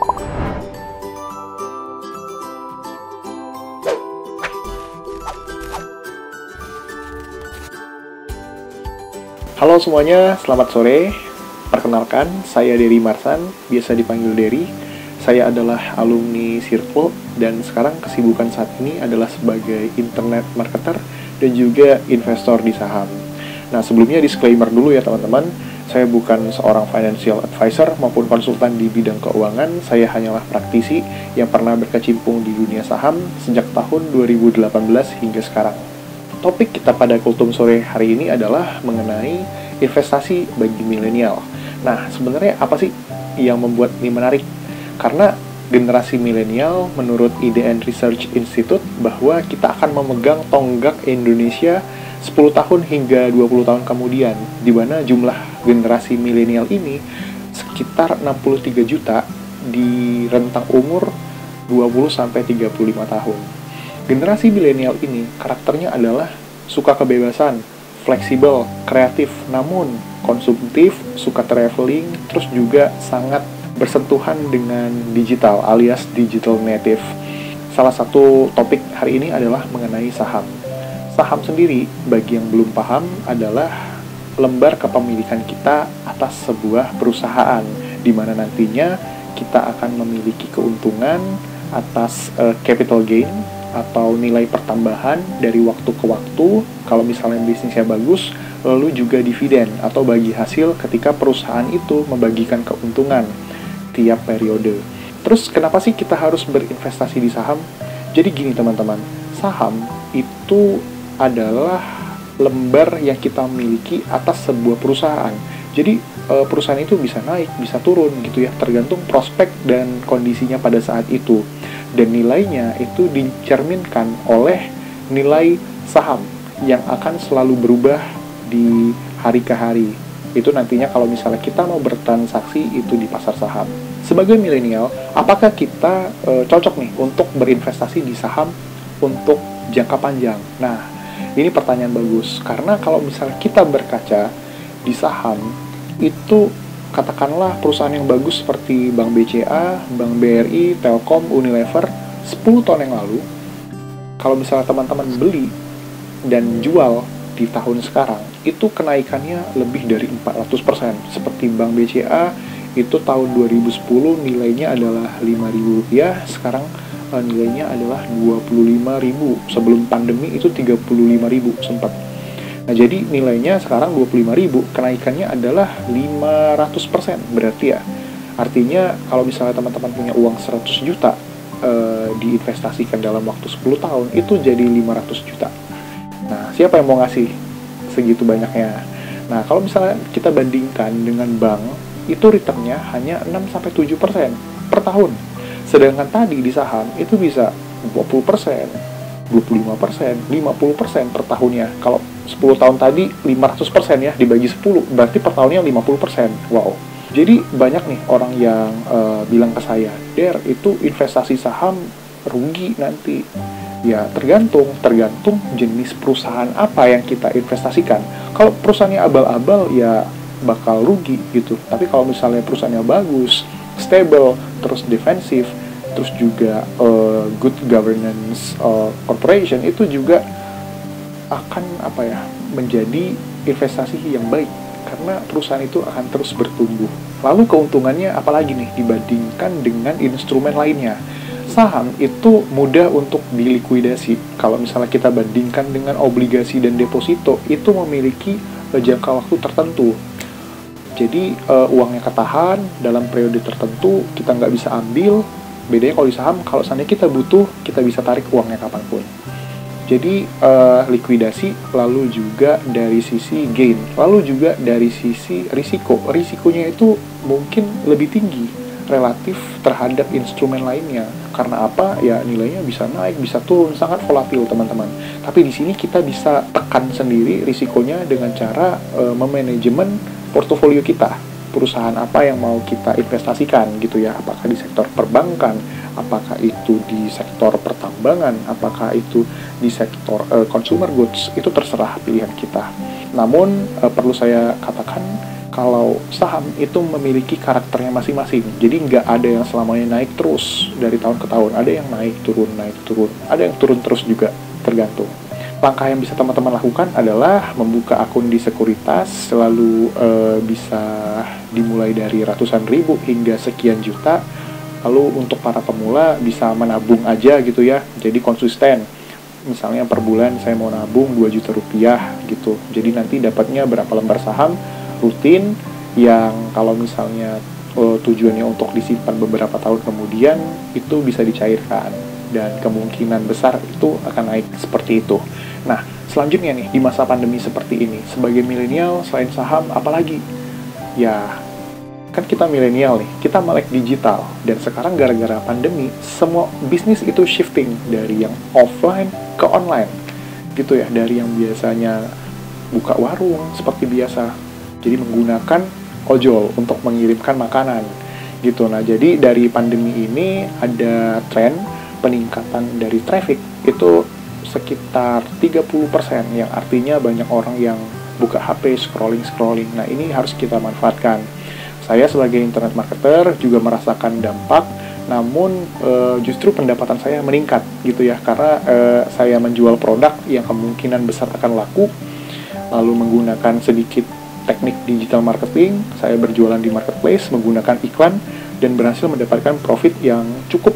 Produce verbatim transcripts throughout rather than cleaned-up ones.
Halo semuanya, selamat sore. Perkenalkan, saya Dery Marsan, biasa dipanggil Dery. Saya adalah alumni Circle, dan sekarang kesibukan saat ini adalah sebagai internet marketer dan juga investor di saham. Nah, sebelumnya disclaimer dulu ya teman-teman, saya bukan seorang financial advisor maupun konsultan di bidang keuangan. Saya hanyalah praktisi yang pernah berkecimpung di dunia saham sejak tahun dua ribu delapan belas hingga sekarang. Topik kita pada Kultum Sore hari ini adalah mengenai investasi bagi milenial. Nah, sebenarnya apa sih yang membuat ini menarik? Karena generasi milenial menurut I D N Research Institute bahwa kita akan memegang tonggak Indonesia sepuluh tahun hingga dua puluh tahun kemudian, di mana jumlah generasi milenial ini sekitar enam puluh tiga juta di rentang umur dua puluh sampai tiga puluh lima tahun. Generasi milenial ini karakternya adalah suka kebebasan, fleksibel, kreatif, namun konsumtif, suka traveling, terus juga sangat bersentuhan dengan digital alias digital native. Salah satu topik hari ini adalah mengenai saham. Saham sendiri, bagi yang belum paham, adalah lembar kepemilikan kita atas sebuah perusahaan, di mana nantinya kita akan memiliki keuntungan atas uh, capital gain atau nilai pertambahan dari waktu ke waktu kalau misalnya bisnisnya bagus, lalu juga dividen atau bagi hasil ketika perusahaan itu membagikan keuntungan tiap periode. Terus kenapa sih kita harus berinvestasi di saham? Jadi gini teman-teman, saham itu adalah lembar yang kita miliki atas sebuah perusahaan. Jadi perusahaan itu bisa naik, bisa turun gitu ya, tergantung prospek dan kondisinya pada saat itu. Dan nilainya itu dicerminkan oleh nilai saham yang akan selalu berubah di hari ke hari. Itu nantinya kalau misalnya kita mau bertransaksi itu di pasar saham. Sebagai milenial, apakah kita e, cocok nih untuk berinvestasi di saham untuk jangka panjang? Nah, ini pertanyaan bagus. Karena kalau misalnya kita berkaca di saham, itu katakanlah perusahaan yang bagus seperti Bank B C A, Bank B R I, Telkom, Unilever, sepuluh tahun yang lalu, kalau misalnya teman-teman beli dan jual di tahun sekarang, itu kenaikannya lebih dari empat ratus persen. Seperti Bank B C A, itu tahun dua ribu sepuluh nilainya adalah lima ribu rupiah, sekarang uh, nilainya adalah dua puluh lima ribu. Sebelum pandemi itu tiga puluh lima ribu sempat. Nah, jadi nilainya sekarang dua puluh lima ribu, kenaikannya adalah lima ratus persen berarti ya. Artinya kalau misalnya teman-teman punya uang seratus juta e, diinvestasikan dalam waktu sepuluh tahun, itu jadi lima ratus juta. Nah, siapa yang mau ngasih segitu banyaknya? Nah, kalau misalnya kita bandingkan dengan bank, itu returnnya hanya enam sampai tujuh persen per tahun. Sedangkan tadi di saham itu bisa dua puluh persen, dua puluh lima persen, lima puluh persen per tahunnya. Kalau sepuluh tahun tadi lima ratus persen ya, dibagi sepuluh, berarti per tahunnya lima puluh persen. Wow. Jadi banyak nih orang yang uh, bilang ke saya, Der, itu investasi saham rugi nanti. Ya, tergantung, tergantung jenis perusahaan apa yang kita investasikan. Kalau perusahaannya abal-abal, ya bakal rugi gitu. Tapi kalau misalnya perusahaannya bagus, stable, terus defensif, terus juga uh, good governance uh, corporation, itu juga akan apa ya menjadi investasi yang baik karena perusahaan itu akan terus bertumbuh. Lalu keuntungannya apalagi nih dibandingkan dengan instrumen lainnya? Saham itu mudah untuk dilikuidasi. Kalau misalnya kita bandingkan dengan obligasi dan deposito, itu memiliki jangka waktu tertentu. Jadi uh, uangnya ketahan dalam periode tertentu, kita nggak bisa ambil. Bedanya kalau di saham, kalau seandainya kita butuh, kita bisa tarik uangnya kapanpun. Jadi uh, likuidasi, lalu juga dari sisi gain, lalu juga dari sisi risiko. Risikonya itu mungkin lebih tinggi relatif terhadap instrumen lainnya. Karena apa? Ya nilainya bisa naik, bisa turun, sangat volatil teman-teman. Tapi di sini kita bisa tekan sendiri risikonya dengan cara uh, memanajemen portofolio kita. Perusahaan apa yang mau kita investasikan gitu ya, apakah di sektor perbankan, apakah itu di sektor pertambangan, apakah itu di sektor uh, consumer goods, itu terserah pilihan kita. Namun uh, perlu saya katakan, kalau saham itu memiliki karakternya masing-masing. Jadi nggak ada yang selamanya naik terus dari tahun ke tahun. Ada yang naik turun, naik turun. Ada yang turun terus juga, tergantung. Langkah yang bisa teman-teman lakukan adalah membuka akun di sekuritas, selalu e, bisa dimulai dari ratusan ribu hingga sekian juta. Lalu untuk para pemula bisa menabung aja gitu ya, jadi konsisten. Misalnya per bulan saya mau nabung dua juta rupiah gitu. Jadi nanti dapatnya berapa lembar saham rutin yang kalau misalnya e, tujuannya untuk disimpan beberapa tahun kemudian itu bisa dicairkan. Dan kemungkinan besar itu akan naik seperti itu. Nah, selanjutnya nih, di masa pandemi seperti ini, sebagai milenial, selain saham, apalagi? Ya, kan kita milenial nih, kita melek digital. Dan sekarang gara-gara pandemi, semua bisnis itu shifting dari yang offline ke online. Gitu ya, dari yang biasanya buka warung seperti biasa, jadi menggunakan ojol untuk mengirimkan makanan. Gitu. Nah, jadi dari pandemi ini ada tren peningkatan dari traffic itu sekitar tiga puluh persen, yang artinya banyak orang yang buka H P, scrolling-scrolling. Nah, ini harus kita manfaatkan. Saya sebagai internet marketer juga merasakan dampak, namun e, justru pendapatan saya meningkat gitu ya, karena e, saya menjual produk yang kemungkinan besar akan laku, lalu menggunakan sedikit teknik digital marketing, saya berjualan di marketplace menggunakan iklan, dan berhasil mendapatkan profit yang cukup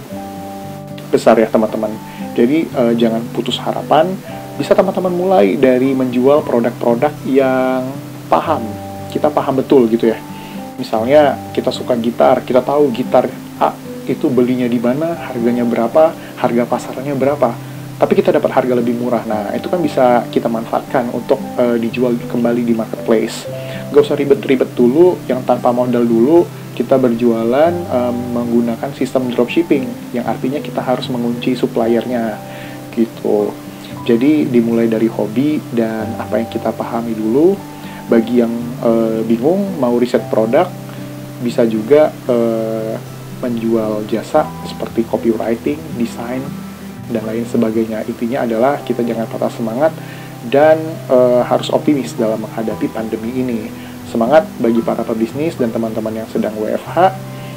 besar ya teman-teman. Jadi eh, jangan putus harapan. Bisa teman-teman mulai dari menjual produk-produk yang paham, kita paham betul gitu ya. Misalnya kita suka gitar, kita tahu gitar A itu belinya di mana, harganya berapa, harga pasarnya berapa, tapi kita dapat harga lebih murah. Nah, itu kan bisa kita manfaatkan untuk eh, dijual kembali di marketplace. Gak usah ribet-ribet dulu, yang tanpa modal dulu. Kita berjualan um, menggunakan sistem dropshipping, yang artinya kita harus mengunci suppliernya gitu. Jadi dimulai dari hobi dan apa yang kita pahami dulu. Bagi yang uh, bingung mau riset produk, bisa juga uh, menjual jasa seperti copywriting, desain, dan lain sebagainya. Intinya adalah kita jangan patah semangat dan uh, harus optimis dalam menghadapi pandemi ini. Semangat bagi para pebisnis dan teman-teman yang sedang W F H.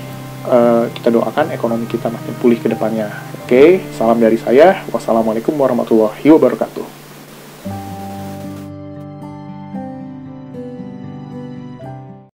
Uh, kita doakan ekonomi kita makin pulih ke depannya. Oke, salam dari saya. Wassalamualaikum warahmatullahi wabarakatuh.